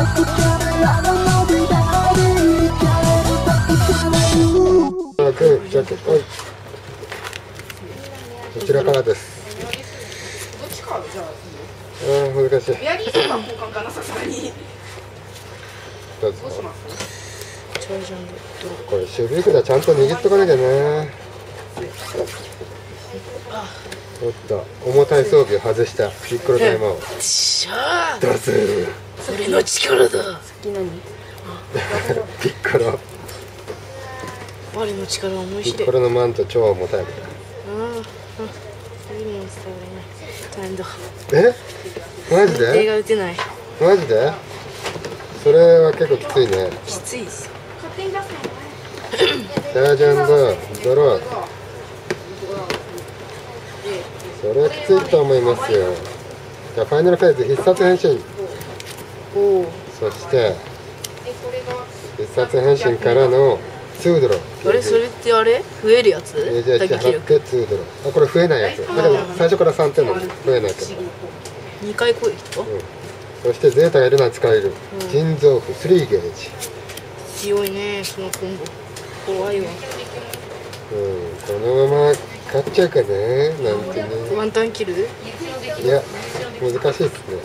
じゃあ、はい。こちらからです。 どっちかじゃあ難しい。 エアリーセーバー交換かな、さすがに。 どうぞ。 どうします？ これシュビークでちゃんと握っとかなきゃね。おっと、重たい装備を外したピッコロ大魔王。 しゃどうする？ それの力だ。 先何？ ピッコロ。 我の力を思い知れ。 ピッコロのマント超重たい。 いいモンスターがいない。大変だ。 え？マジ手で？ が打てない。 マジで？それは結構きついね。 きついです。 ダージャンドドロー。それはきついと思いますよ。じゃあファイナルフェーズ必殺変身。 おお。 そして必殺変身からの2ドロー。 あれそれってあれ増えるやつ？ じゃあ1払って2ドロー。あ、これ増えないやつ。だけど最初から3点なのに増えないけど。 2回攻撃とか？ そしてゼータがいるのは使える。腎臓符3ゲージ。 強いね、そのコンボ。怖いわ。 このまま勝っちゃうかね、なんてね。 ワンタンキル？ いや、難しいっすね。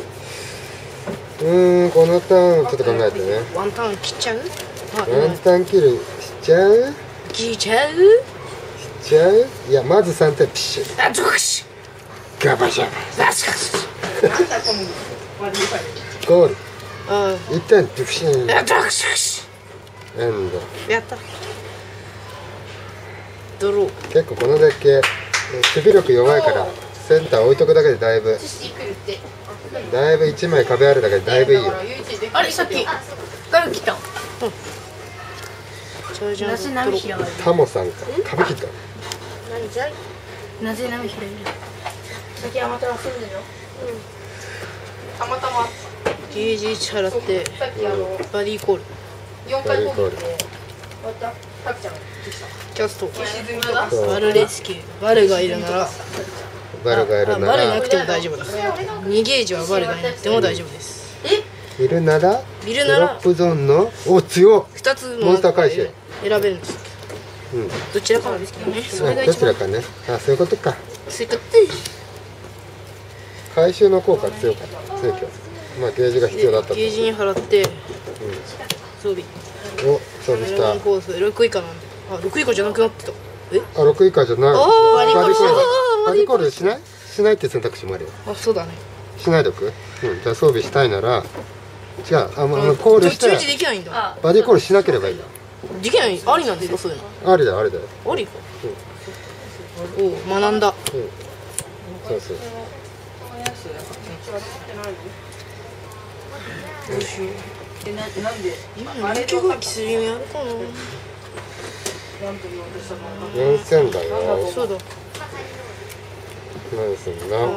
このターンをちょっと考えてね。 ワンタン切っちゃう？ ワンタンキルしちゃう？ 切っちゃう？ しちゃう？いや、まず3点ピッシュ。 あ、どくし。 ガバシャバ。 あ、しかし。 ゴール。 あ 1点ピシン。 あ、どくし。 エンド。 やった。ドロー。 結構このデッキ、守備力弱いからセンター置いとくだけでだいぶ1枚壁あるだけでだいぶいいよ。 あれさっき誰来た？ タモさんか壁切った。 なぜ波広いの？ 先あまた忘れるよ。たまたまゲージ1払ってバディコール。 4回攻撃で終わった。タクちゃんキャストバルレスキュー。バルがいるならバルがいるなバルいならくても大丈夫です。2ゲージはバルがいなくても大丈夫です。 いるならいるならドロップゾーンのお強っ 2つのモンスター回収。 選べるんですけど、どちらかなんですけどね。それがど一番ちらかね。あ、そういうことか。 そういうこと。 回収の効果強かった。強い気がする。まあゲージが必要だったと。 ゲージに払って装備お、装備した。 コース6以下なんで。あ、6以下じゃなくなってた。 あ、6以下じゃない。 バディコールバディコールしない？しないって選択肢もあるよ。 あ、そうだね。 しないでおく？じゃあ装備したいなら違う、コールして中止できないんだ。 バディコールしなければいいよ。 できない？ありなんですかそういうの？ ありだよ、ありだよ。 ありか。おお、学んだ。 そうそう。 どうしよう。今人気攻撃するようやるかな。 4000だよ。 そうだ。 何すんの？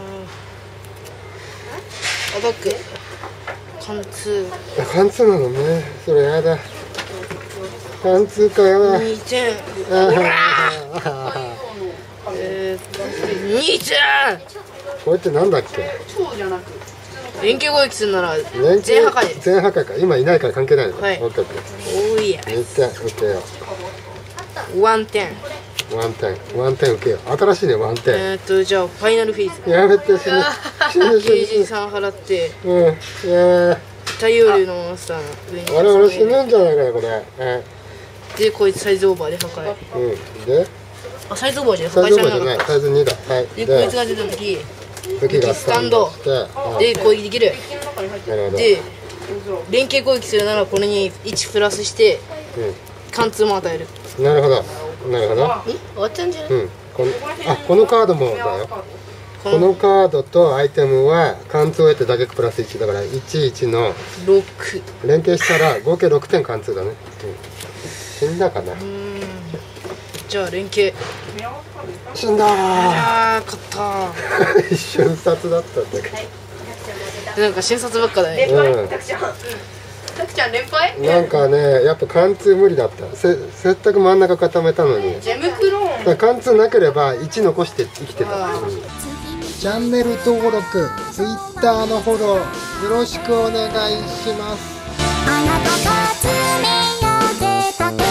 アタック貫通貫通なのね。それやだ。貫通かよ。 2点。2点。 これってなんだっけ？ 連携攻撃するなら連全破壊で。 全破壊か。今いないから関係ないの。 はい。 オッケーオッケー。 おーいや。 2点受けよう。ワン点。 ワン点受けよう。新しいね、ワン点。 じゃあファイナルフェーズ。 やめて、死ぬ。 ゲージ3払って、太陽竜のモンスターの上に。 俺死ぬんじゃないかな、これ。 で、こいつサイズオーバーで破壊。 で、 あ、サイズオーバーじゃサイズオーバーじゃなない、サイズ2だ。はい。 で、こいつが出た時、 武器がスタンドして、 で、攻撃できる。 なるほど。 で、連携攻撃するならこれに1プラスして、貫通も与える。 なるほど。なるほど。 終わっちゃうんじゃない？ このカードもだよ。このカードとアイテムは貫通を得て打撃プラス1だから11の 6 連携したら合計6点貫通だね。死んだかな。 じゃあ連携。 死んだー。 あー、勝ったー。一瞬殺だったんだけど。 なんか瞬殺ばっかだね。 タクちゃん連敗？ なんかね、やっぱ貫通無理だった。せっかく真ん中固めたのに。 ジェムクローン。 貫通なければ1残して生きてた。 チャンネル登録、Twitter のフォローよろしくお願いします。 あなたと詰め寄せた